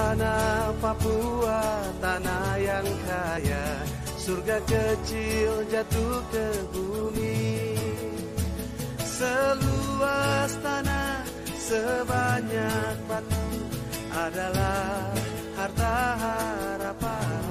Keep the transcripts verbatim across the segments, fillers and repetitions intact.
Tanah Papua, tanah yang kaya, surga kecil jatuh ke bumi. Seluas tanah, sebanyak batu adalah harta harapan.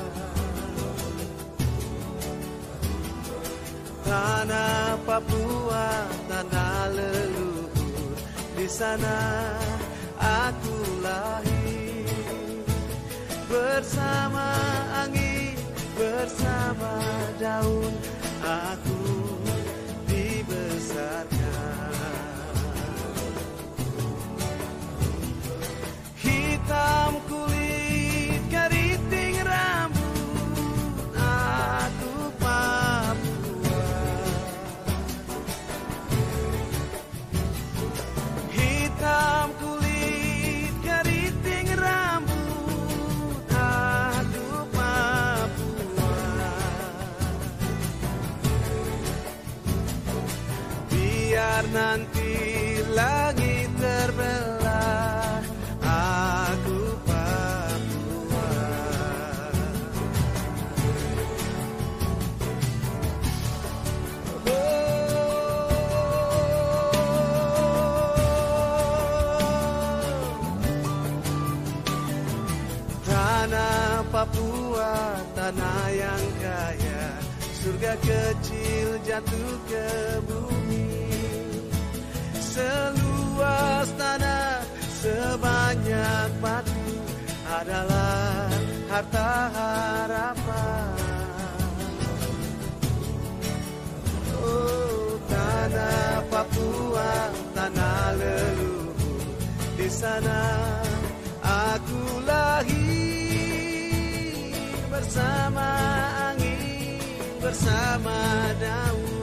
Tanah Papua, tanah leluhur, di sana aku lahir. Bersama angin, bersama daun, aku dibesarkan. Hitam kulit, keriting rambut, aku Papua. Hitam kulit, keriting rambut, aku Papua. Biar nanti langit terbelah, aku Papua. Tanah Papua, tanah yang kaya, surga kecil jatuh ke bumi. Seluas tanah, sebanyak batu adalah harta harapan. Oh, tanah Papua, tanah leluhur, di sana aku lahir. Bersama angin, bersama daun,